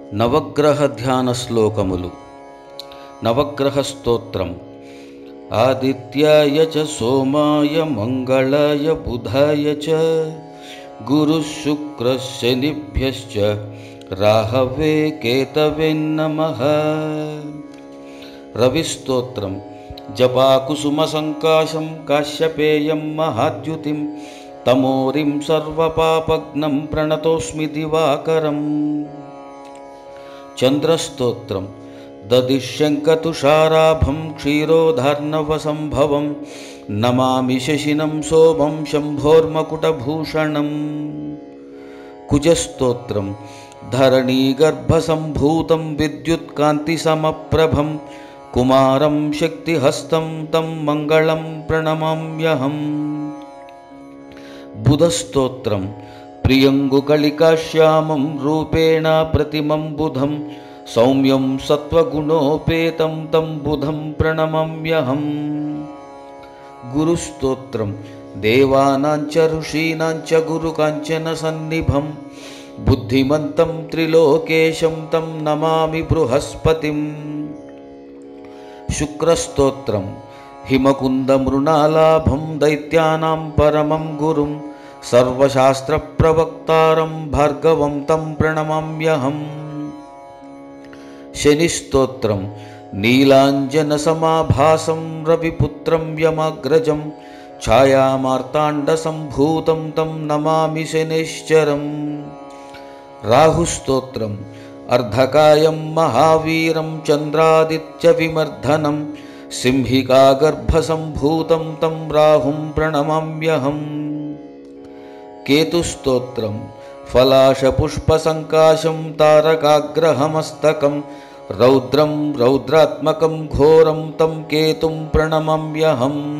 నవగ్రహ ధ్యాన శ్లోకములు. నవగ్రహ స్తోత్రం. ఆదిత్యాయ చ సోమాయ మంగళాయ బుధాయ చ గురు శుక్ర శనిభ్యశ్చ రాహవే కేతవే నమః. రవిస్తోత్రం. జపాకుసుమ సంకాశం కాశ్యపేయం మహాద్యుతిం తమోరిం సర్వపాపగ్నం ప్రణతోస్మి దివాకరం. చంద్రస్తోత్రం. దదిశ్యంకతుషారాభం క్షీరోధార్ణవసంభవం నమామి శశినం శోభం శంభోర్మకుటభూషణం. కుజస్తోత్రం. ధరణీగర్భసంభూతం విద్యుత్కాంతిసమప్రభం కుమారం శక్తిహస్తం తం మంగళం ప్రణమామ్యహం. బుధస్తోత్రం. ప్రియంగుకళికాశ్యామం రూపేణ ప్రతిమం బుధం సౌమ్యం సత్వగుణోపేతం తం బుధం ప్రణమామ్యహం. గురుస్తోత్రం. దేవానాంచ ఋషీనాంచ గురుకాంచన సన్నిభం బుద్ధిమంతం త్రిలోకేశం తం నమామి బృహస్పతిం. శుక్రస్తోత్రం. హిమకుందమృణాలాభం దైత్యానాం పరమం గురుం సర్వశాస్త్రప్రవక్తారం భార్గవం తం ప్రణమామ్యహం. శనిస్తోత్రం. నీలాంజనసమాభాసం రవిపుత్రం యమాగ్రజం ఛాయామార్తాండసంభూతం తం నమామి శనైశ్చరం. రాహుస్తోత్రం. అర్ధకాయం మహావీరం చంద్రాదిత్యవిమర్ధనం సింహికాగర్భసంభూతం తం రాహుం ప్రణమామ్యహం. కేతుస్తోత్రం. ఫలాశపుష్పసంకాశం తారకాగ్రహమస్తకం రౌద్రం రౌద్రాత్మకం ఘోరం తం కేతుం ప్రణమామ్యహం.